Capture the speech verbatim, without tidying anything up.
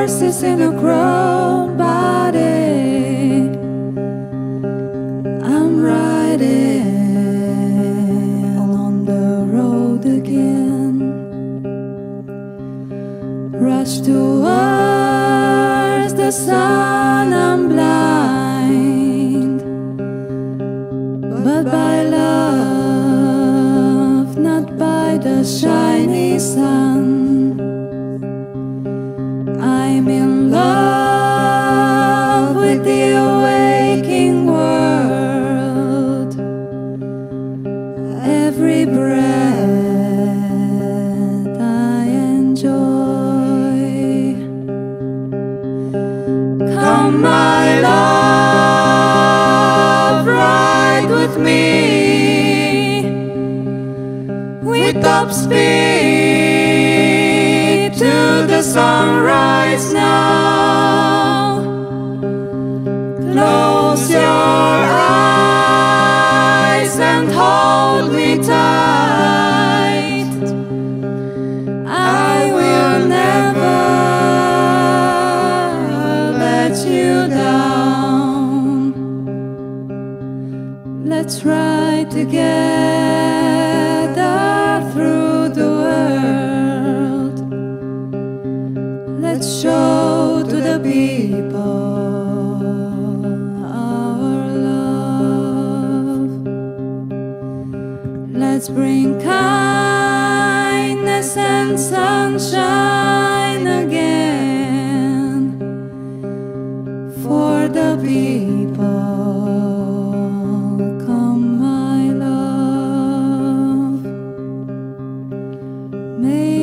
horses in a crown body. I'm riding on the road again. Rush towards the sun, I'm blind, but by love, not by the shiny sun. I'm in love with the awaking world. Every breath I enjoy. Come, my love, ride with me with top speed to the sunrise now. Close your eyes and hold me tight. I will never let you down. Let's ride together through the world. Let's show to the people our love. Let's bring kindness and sunshine again for the people. Come, my love. May